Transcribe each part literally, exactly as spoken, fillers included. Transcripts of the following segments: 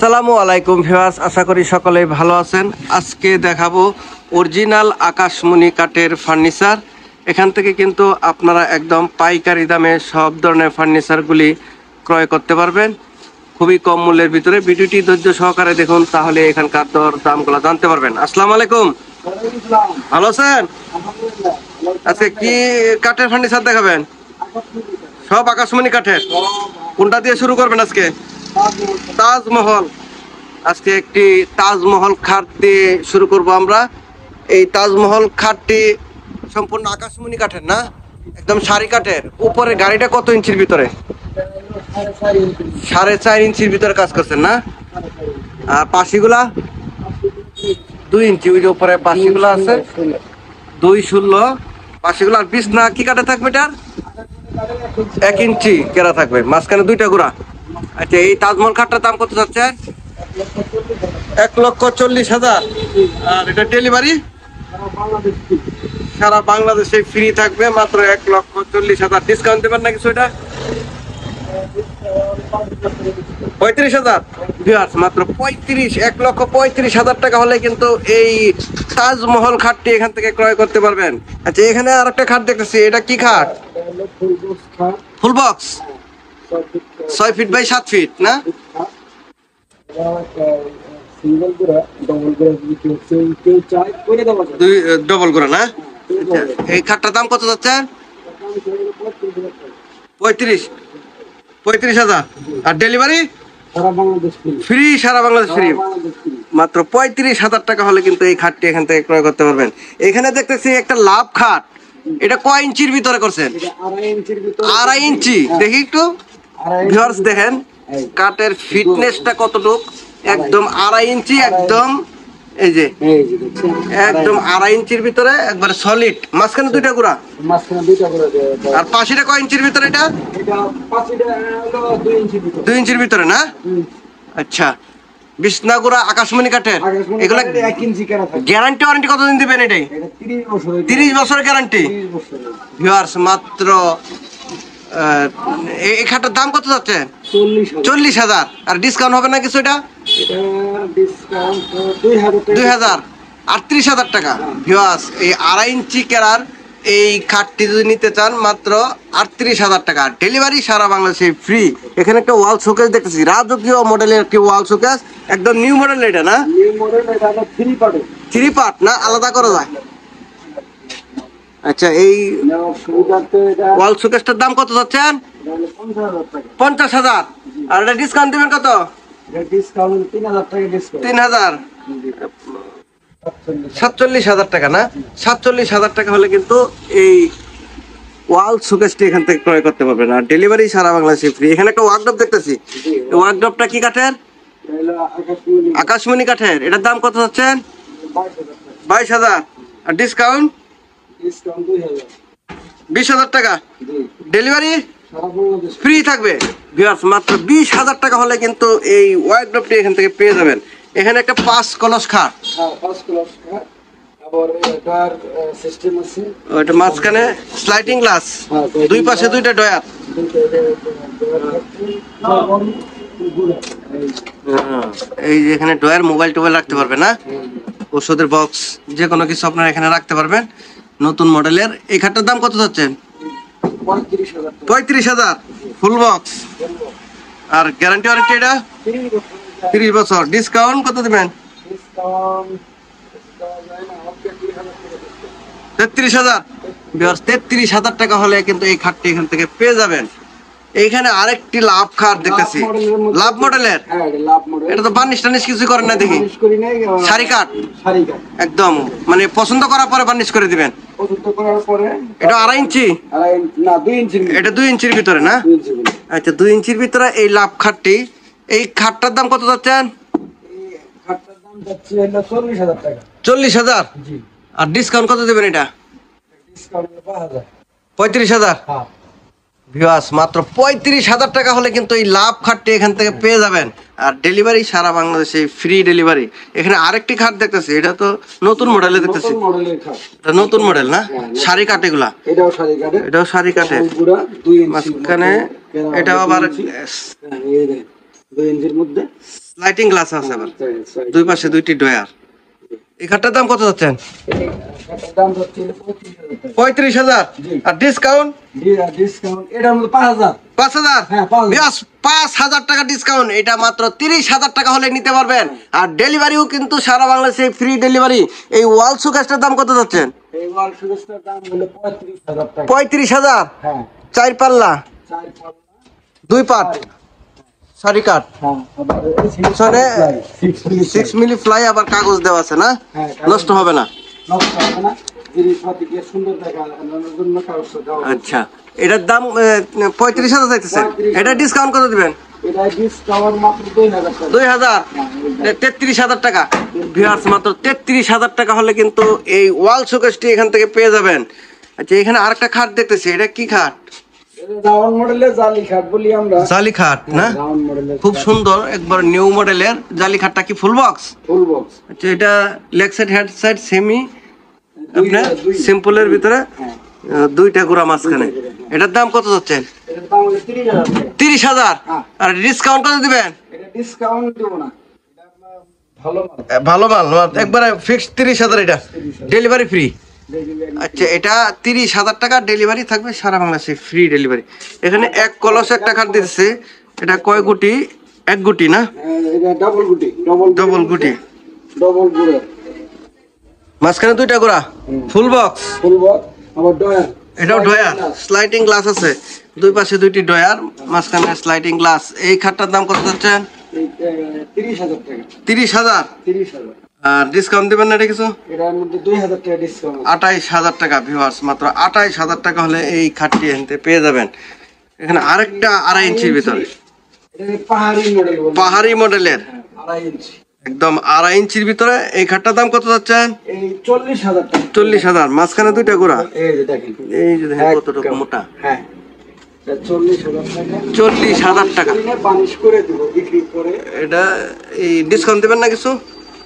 আসসালামু আলাইকুম ভিউয়ার্স, আশা করি সকলেই ভালো আছেন। আজকে দেখাবো অরিজিনাল আকাশমণি কাঠের ফার্নিচার। এখান থেকে কিন্তু আপনারা একদম পাইকারি দামে সব ধরনের ফার্নিচারগুলি ক্রয় করতে পারবেন খুবই কম মূল্যের ভিতরে। ভিডিওটি ধৈর্য সহকারে দেখুন, তাহলে এখানকার দর দামগুলো জানতে পারবেন। আসসালামু আলাইকুম, ভালো আছেন? আজকে কি কাঠের ফার্নিচার দেখাবেন? সব আকাশমণি কাঠের। কোনটা দিয়ে শুরু করবেন আজকে? তাজমহল। আজকে একটি তাজমহল খাট দিয়ে শুরু করব আমরা। এই তাজমহল খাটটি সম্পূর্ণ আকাশমণি কাঠের না, একদম সারি কাঠের। উপরে গাড়িটা কত ইঞ্চির ভিতরে? সাড়ে চার ইঞ্চির ভিতরে কাজ করছেন না? আর পাশিগুলা দুই ইঞ্চি, ওই যে উপরে পাশিগুলা আছে দুই ষোলো পাশিগুলা। আর বিছনা কি কাঠে থাকবে? এটার এক ইঞ্চি কেরা থাকবে, মাঝখানে দুইটা গুড়া। আচ্ছা, এই তাজমহল খাটটার দাম কত যাচ্ছে? এক লক্ষ চল্লিশ হাজার। আর এটা ডেলিভারি সারা বাংলাদেশে ফ্রি থাকবে, মাত্র এক লক্ষ চল্লিশ হাজার। ডিসকাউন্ট দেবেন না কিছু? এটা পঁয়ত্রিশ হাজার। মাত্র পঁয়ত্রিশ, এক লক্ষ পঁয়ত্রিশ হাজার টাকা হলে কিন্তু এই তাজমহল খাটটি এখান থেকে ক্রয় করতে পারবেন। আচ্ছা, এখানে আর একটা খাট দেখতেছি, এটা কি খাট? ফুল বক্স, ছয় ফিট বাই সাত ফিট না? ডবল করে না? এই খাটটার দাম কত যাচ্ছে? পঁয়ত্রিশ পঁয়ত্রিশ হাজার। আর ডেলিভারি ফ্রি, সারা বাংলাদেশ ফ্রি। মাত্র পঁয়ত্রিশ হাজার টাকা হলে কিন্তু এই খাটটি এখান থেকে ক্রয় করতে পারবেন। এখানে দেখতেছি একটা লাভ খাট, এটা কয় ইঞ্চির ভিতরে করছেন? আড়াই ইঞ্চি। দেখি একটু ভিউয়ার্স, দেখেন কাঠের ফিটনেসটা কতটুক। একদম আড়াই ইঞ্চি, একদম এই যে একদম আড়াই ইঞ্চির ভিতরে একবারে সলিড। মাঝখানে দুইটা গুড়া, আর পাশিটা কয় ইঞ্চির ভিতরে? এটা দুই ইঞ্চির ভিতরে না? আচ্ছা, বিছনা গুড়া আকাশমণি কাঠের। এগুলা গ্যারান্টি ওয়ারেন্টি কতদিন দিবেন? এটাই তিরিশ বছরের গ্যারান্টি। ভিউয়ার্স, মাত্র এই খাটটার দাম কত যাচ্ছে? চল্লিশ হাজার। আর ডিসকাউন্ট হবে না কিছু? এটা দুই হাজার, আটত্রিশ হাজার টাকা। ভিউয়ার্স, এই আড়াই ইঞ্চি কেরার এই খাটটি যদি নিতে চান, মাত্র আটত্রিশ হাজার টাকা। ডেলিভারি সারা বাংলাদেশে ফ্রি। এখানে একটা ওয়াল শোকেস দেখতেছি, রাজকীয় মডেলের একটি ওয়াল শোকেস, একদম নিউ মডেল। এটা না থ্রি পার্ট না, আলাদা করা যায়? আচ্ছা, এই ওয়াল শোকেসটার দাম কত যাচ্ছেন? পঞ্চাশ হাজার। আর এটা ডিসকাউন্ট দিবেন কত? তিন হাজার, সাতচল্লিশ হাজার টাকা না? সাতচল্লিশ হাজার টাকা হলে কিন্তু এই ওয়াল শোকেসটি এখান থেকে ক্রয় করতে পারবেন। আর ডেলিভারি সারা বাংলাদেশে ফ্রি। এখানে একটা ওয়ার্কড্রপ দেখতেছি, ওয়ার্কড্রপটা কি কাঠের? আকাশমণি কাঠের। এটার দাম কত যাচ্ছেন? বাইশ হাজার। আর ডিসকাউন্ট বিশ হাজার টাকা। ডেলিভারি ফ্রি থাকবে। ভিউয়ার্স, মাত্র বিশ হাজার টাকা হলে কিন্তু এই ওয়ার্কড্রপটি এখান থেকে পেয়ে যাবেন। এখানে একটা পাঁচ কলস খাট, ওইটা মাঝখানে স্লাইডিং গ্লাস, দুই পাশে দুইটা ডয়ার। এই যে এখানে ডয়ার, মোবাইল টোবাইল রাখতে পারবেন না? ওষুধের বক্স, যে কোনো কিছু আপনারা এখানে রাখতে পারবেন। নতুন মডেলের এই খাটটার দাম কত যাচ্ছেন? পঁয়ত্রিশ হাজার, ফুল বক্স। আর গ্যারান্টি ওয়ারেন্টি এটা তিরিশ বছর। ডিসকাউন্ট কত দিবেন? তেত্রিশ হাজার। তেত্রিশ হাজার টাকা হলে কিন্তু এই খাটটি এখান থেকে পেয়ে যাবেন। এইখানে আরেকটি লাভ খাট দেখতেছি, লাভ মডেলের। এটা তো বার্নিশ টার্নিশ কিছু করেন না দেখি? সারি কাঠ একদম, মানে পছন্দ করার পরে বার্নিশ করে দিবেন। এটা আড়াই ইঞ্চি, এটা দুই ইঞ্চির ভিতরে না? আচ্ছা, দুই ইঞ্চির ভিতরে এই লাভ খাটটি। এই খাটটার দাম কত যাচ্ছেন? চল্লিশ হাজার। আর ডিসকাউন্ট কত দেবেন? এটা পঁয়ত্রিশ হাজার। ভিউয়ার্স, মাত্র পঁয়ত্রিশ হাজার টাকা হলে কিন্তু এই লাভ খাটটি এখান থেকে পেয়ে যাবেন। আর ডেলিভারি সারা বাংলাদেশে ফ্রি ডেলিভারি। এখানে আরেকটি খাট দেখতেছি, এটা তো নতুন মডেলে দেখতেছি। এটা নতুন মডেল না? সারি কাঠ এগুলা? এটাও সারি কাঠের। মাঝখানে এটাও আবার দুই ইঞ্চির মধ্যে স্লাইডিং গ্লাস আছে আবার, দুই পাশে দুইটি ডয়ার। এই খাটটার দাম কত যাচ্ছেন? দাম হচ্ছে পঁয়ত্রিশ হাজার। আর ডিসকাউন্ট? ডিসকাউন্ট এটার মধ্যে পাঁচ হাজার। পাঁচ হাজার? হ্যাঁ, পাঁচ হাজার। পাঁচ হাজার টাকা ডিসকাউন্ট। এটা মাত্র তিরিশ হাজার টাকা হলে নিতে পারবেন। আর ডেলিভারিও কিন্তু সারা বাংলাদেশে ফ্রি ডেলিভারি। এই ওয়াল শোকেসটার দাম কত যাচ্ছেন? এই ওয়াল শোকেসটার দাম হলো পঁয়ত্রিশ হাজার টাকা। পঁয়ত্রিশ হাজার? হ্যাঁ। চার পাল্লা, চার পাল্লা, দুই পাট, সারি কাঠ, হ্যাঁ, আবার পিছনে সিক্স মিলি ফ্লাই, আবার কাগজ দেওয়া আছে না? হ্যাঁ, নষ্ট হবে না। নষ্ট হবে না, জিনিসপাতি দিয়ে সুন্দর দেখানোর জন্য কাগজ দেওয়া। আচ্ছা, এটার দাম পঁয়ত্রিশ হাজার চাইতেছে। এটা ডিসকাউন্ট কত দিবেন? এটা ডিসকাউন্ট মাত্র দুই হাজার টাকা। দুই হাজার? তেত্রিশ হাজার টাকা। ভিউয়ার্স, মাত্র তেত্রিশ হাজার টাকা হলে কিন্তু এই ওয়াল শোকেসটি এখান থেকে পেয়ে যাবেন। আচ্ছা, এখানে আরেকটা খাট দেখতেছি, এটা কি খাট? রাউন্ড মডেলের জালি খাট বলি আমরা। জালি খাট না? রাউন্ড মডেলের খুব সুন্দর, একবার নিউ মডেলের জালি খাটটা। কি ফুল বক্স? Full box. আচ্ছা, এটা leg side head side semi, আপনার সিম্পলের ভিতরে দুইটা গোড়া মাঝখানে। এটার দাম কত যাচ্ছেন? এটার দাম হলো তিরিশ হাজার টাকা। তিরিশ হাজার? আর ডিসকাউন্ট কত দিবেন? এটা ডিসকাউন্ট দেব না, এটা আপনার ভালো মাল। ভালো মাল, একবারে ফিক্সড তিরিশ হাজার। এটা ডেলিভারি ফ্রি? আচ্ছা, এটা তিরিশ হাজার টাকা, ডেলিভারি থাকবে সারা বাংলাদেশে, ফ্রি ডেলিভারি। এখানে এক কলস একটা খাট দিচ্ছে, এটা কয় গুটি? এক গুটি না? এটা ডাবল গুটি। ডাবল ডবল গুটি, ডাবল গুড়া, মাঝখানে দুইটা গোড়া, ফুল বক্স। ফুল বক্স, আবার ডয়ার। এটাও ডয়ার, স্লাইডিং গ্লাস আছে, দুই পাশে দুইটি ডয়ার, মাঝখানে স্লাইডিং গ্লাস। এই খাটটার দাম কত যাচ্ছেন? তিরিশ হাজার টাকা। তিরিশ হাজার? তিরিশ হাজার। আর ডিসকাউন্ট দিবেন না এটা কিছু? এটার মধ্যে দুই হাজার টাকা ডিসকাউন্ট। আঠাইশ হাজার টাকা। ভিউয়ার্স, মাত্র আঠাইশ হাজার টাকা হলে এই খাটটি এনতে পেয়ে যাবেন। এখানে আরেকটা আড়াই ইঞ্চির ভিতরে, এটা পাহাড়ি মডেল। পাহাড়ি মডেলের, আড়াই ইঞ্চি, একদম আড়াই ইঞ্চির ভিতরে। এই খাটটার দাম কত যাচ্ছেন? এই চল্লিশ হাজার টাকা। চল্লিশ হাজার। মাঝখানে দুইটা গোড়া, এই যে দেখেন, এই যে দেখেন কতটুকু মোটা। হ্যাঁ, এটা চল্লিশ হাজার টাকা। চল্লিশ হাজার টাকা বানিশ করে দিব বিক্রি করে। এটা এই ডিসকাউন্ট দিবেন না কিছু?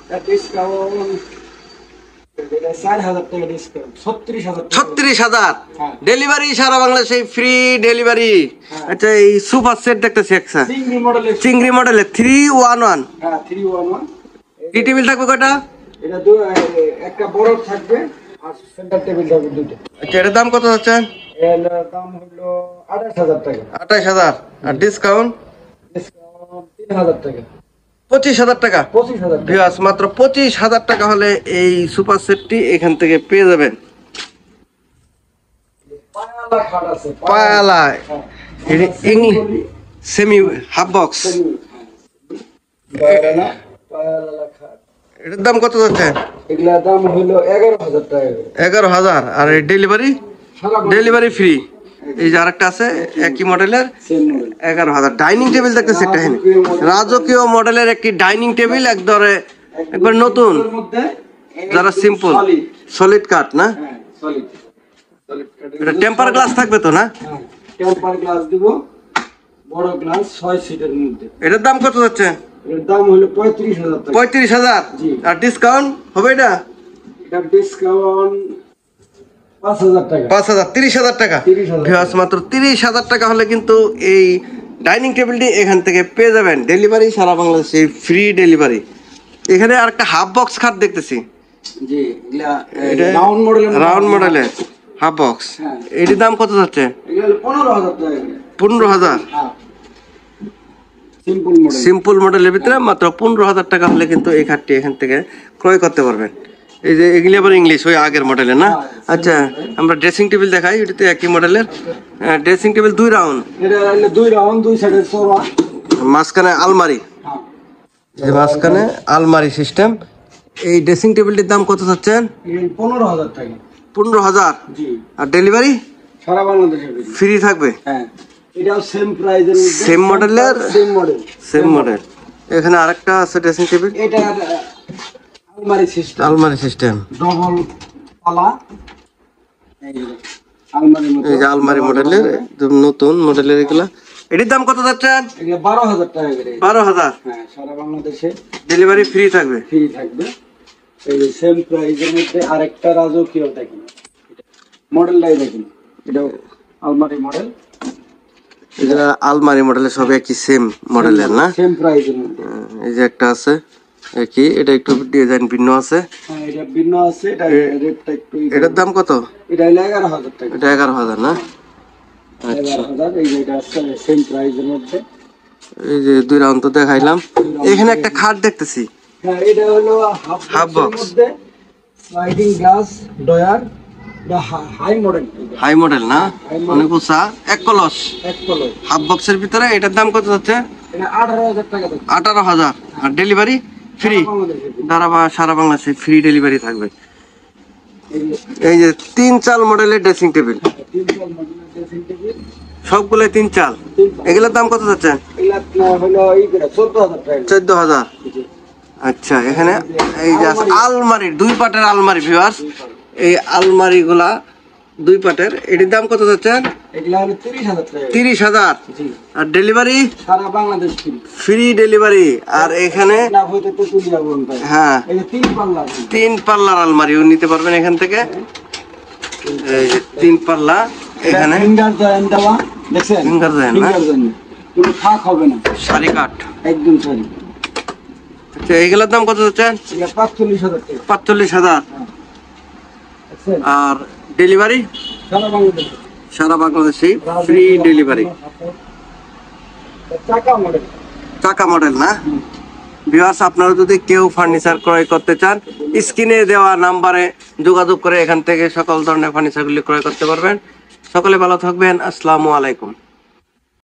ছত্রিশ হাজার। ডেলিভারি সারা বাংলাদেশে ফ্রি ডেলিভারি। আচ্ছা, এই সুপার সেট দেখতেছি একটা চিংড়ি মডেলের three one one. Tea table থাকবে কয়টা? এটা একটা বড় থাকবে আর সেন্টার টেবিল থাকবে দুটো। আচ্ছা, এটার দাম কত যাচ্ছে? এর দাম হলো আঠাশ হাজার টাকা। আঠাশ হাজার। আর ডিসকাউন্ট? ডিসকাউন্ট তিন হাজার টাকা। পঁচিশ হাজার টাকা। পঁচিশ হাজার টাকা। ভিউয়ার্স, মাত্র পঁচিশ হাজার টাকা হলে এই সুপার সেটটি এখান থেকে পেয়ে যাবেন। পায়ালা খাট আছে, পায়ালা, সেমি হাফ বক্স। পায়ালা খাট। এটার দাম কত যাচ্ছে? এগুলার দাম হলো এগারো হাজার টাকা। এগারো হাজার। আর ডেলিভারি? Delivery free. এই যে আরেকটা আছে একই মডেলের, এগারো হাজার। ডাইনিং টেবিল দেখতেছি একটা, রাজকীয় মডেলের একটি ডাইনিং টেবিল, একদরে একবার নতুন, যারা সিম্পল সলিড কাঠ না? এটা টেম্পার গ্লাস থাকবে তো না? টেম্পার গ্লাস দিব, বড় গ্লাস, ছয় সিটের মধ্যে। এটার দাম কত যাচ্ছে? এর দাম হলো পঁয়ত্রিশ হাজার টাকা। পঁয়ত্রিশ হাজার। আর ডিসকাউন্ট হবে? এটা এটা ডিসকাউন্ট পাঁচ হাজার টাকা। পাঁচ হাজার, তিরিশ হাজার টাকা। ভিউয়ার্স, মাত্র তিরিশ হাজার টাকা হলে কিন্তু এই ডাইনিং টেবিলটি এখান থেকে পেয়ে যাবেন। ডেলিভারি সারা বাংলাদেশে ফ্রি ডেলিভারি। এখানে আর একটা হাফ বক্স খাট দেখতেছি, জি, এটা রাউন্ড মডেলের। রাউন্ড মডেলের হাফ বক্স। এটির দাম কত যাচ্ছে? এগুলো পনেরো হাজার টাকা। পনেরো হাজার। Simple model. সিম্পল মডেলের ভিতরে মাত্র পনেরো হাজার টাকা হলে কিন্তু এই খাটটি এখান থেকে ক্রয় করতে পারবেন। এই যে এগুলি আবার ইংলিশ, ওই আগের মডেলের না? আচ্ছা, আমরা ড্রেসিং টেবিল দেখাই, এটাতে একই মডেলের ড্রেসিং টেবিল, দুই রাউন্ড। এটা দুই রাউন্ড, দুই সাইডে চওড়া, মাঝখানে আলমারি, এই মাঝখানে আলমারি সিস্টেম। এই ড্রেসিং টেবিলটির দাম কত চাচ্ছেন? পনেরো হাজার টাকা। পনেরো হাজার। জি। আর ডেলিভারি সারা বাংলাদেশে ফ্রি থাকবে? হ্যাঁ, এটাও সেম প্রাইসের মধ্যে, সেম মডেলের, সেম মডেল, সেম মডেল। এখানে আরেকটা আছে ড্রেসিং টেবিল, এটা আলমারি সিস্টেম। আলমারি সিস্টেম, ডবল পালা, এই যে আলমারি মডেল, এই যে আলমারি মডেলের, একদম নতুন মডেলের এগুলা। এটির দাম কত যাচ্ছেন? এটা বারো হাজার টাকা করে। বারো হাজার। হ্যাঁ, সারা বাংলাদেশে ডেলিভারি ফ্রি থাকবে? ফ্রি থাকবে। এই যে সেম প্রাইসের মধ্যে আরেকটা রাজকীয় দেখেন, মডেলটাই দেখেন, এটাও আলমারি মডেল। এগুলা আলমারি মডেলের সব একই সেম মডেলের না? সেম প্রাইসের মধ্যে। এই যে একটা আছে একই, এটা একটু ডিজাইন ভিন্ন আছে। হ্যাঁ এটা ভিন্ন আছে, এটা রেটটা একটু এটার দাম কত? এটা হলো এগারো হাজার টাকা। এটা এগারো হাজার না? আচ্ছা, এগারো হাজার, এই যে এটা আছে সেম প্রাইসের মধ্যে। এই যে দুই রাউন্ড তো দেখাইলাম। এখানে একটা খাট দেখতেছি, হ্যাঁ এটা হলো হাফ Half বক্সের box। মধ্যে স্লাইডিং গ্লাস ডয়ার, এটা হাই মডেল, হাই মডেল না? অনেক উঁচা, এক কলস, এক কলর। হাফ বক্সের ভিতরে। এটার দাম কত যাচ্ছে? এটা আঠারো হাজার টাকা দাম। আঠারো হাজার। আর ডেলিভারি ফ্রি? বাংলাদেশে দ্বারা বা সারা বাংলাদেশে ফ্রি ডেলিভারি থাকবে। এই যে এই যে তিন চাল মডেলের ড্রেসিং টেবিল, তিন চাল মডেলের ড্রেসিং টেবিল, সবগুলো তিন চাল। তিন চাল। এগুলোর দাম কত যাচ্ছে? এগুলা আপনার হলো এই করে চোদ্দ হাজার টাকা। চোদ্দ হাজার। আচ্ছা, এখানে এই যে আছে আলমারির দুই পাটের আলমারি ভিউয়ার্স, এই আলমারি গুলা দুই পাটের, এটির দাম কত যাচ্ছে? এগুলা হলো তিরিশ হাজার টাকা। তিরিশ হাজার। জি, আর ডেলিভারি সারা বাংলাদেশ ফ্রি। Free delivery. আর এখানে না হইতে তো তুলিয়া বলুন ভাই। হ্যাঁ এই যে তিন পাল্লা আছে। তিন পাল্লার আলমারিও নিতে পারবেন এখান থেকে। এই যে তিন পাল্লা, এখানে ফিঙ্গার জয়েন্ট দেওয়া, দেখছেন? Finger joint, না? ফিঙ্গার জয়েন্ট, কোনো ফাঁক হবে না, শাড়ি কাঠ। একদম সরি। আচ্ছা, এইগুলোর দাম কত যাচ্ছে? এটা পাঁচচল্লিশ হাজার টাকা। পাঁচচল্লিশ হাজার। দেখছেন? আর ডেলিভারি সারা বাংলাদেশ সারা বাংলাদেশে ফ্রি ডেলিভারি। চাকা মডেল। চাকা মডেল না? ভিউয়ার্স, আপনারা যদি কেউ ফার্নিচার ক্রয় করতে চান, স্ক্রিনে দেওয়া নাম্বারে যোগাযোগ করে এখান থেকে সকল ধরনের ফার্নিচারগুলি ক্রয় করতে পারবেন। সকলে ভালো থাকবেন। আসসালামু আলাইকুম।